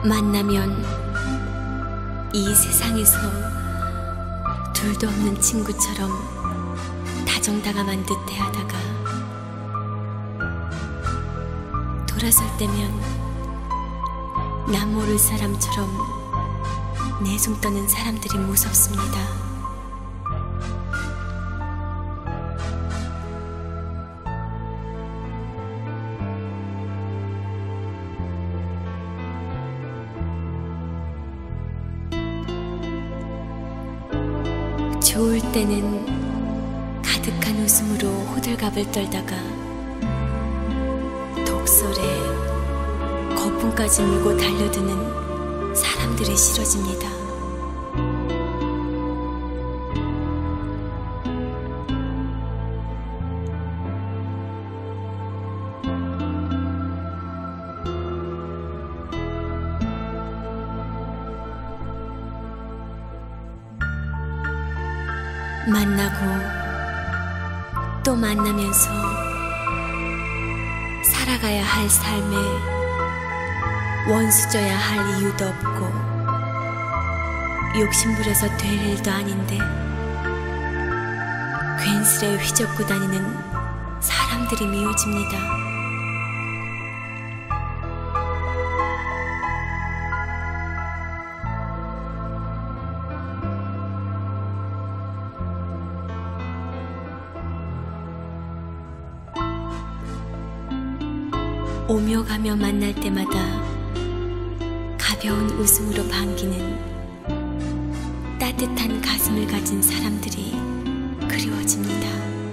만나면 이 세상에서 둘도 없는 친구처럼 다정다감한 듯 대하다가 돌아설 때면 남 모를 사람처럼 내숭 떠는 사람들이 무섭습니다. 좋을 때는 가득한 웃음으로 호들갑을 떨다가 독설에 거품까지 물고 달려드는 사람들이 싫어집니다. 만나고 또 만나면서 살아가야 할 삶에 원수져야 할 이유도 없고 욕심부려서 될 일도 아닌데 괜스레 휘젓고 다니는 사람들이 미워집니다. 오며 가며 만날 때마다 가벼운 웃음으로 반기는 따뜻한 가슴을 가진 사람들이 그리워집니다.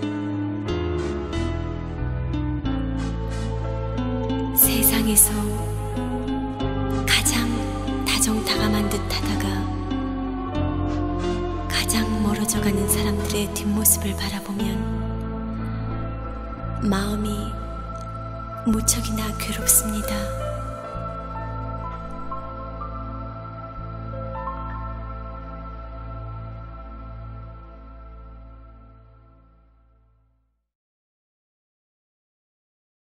세상에서 가장 다정다감한 듯 하다가 가장 멀어져가는 사람들의 뒷모습을 바라보면 마음이 무척이나 괴롭습니다.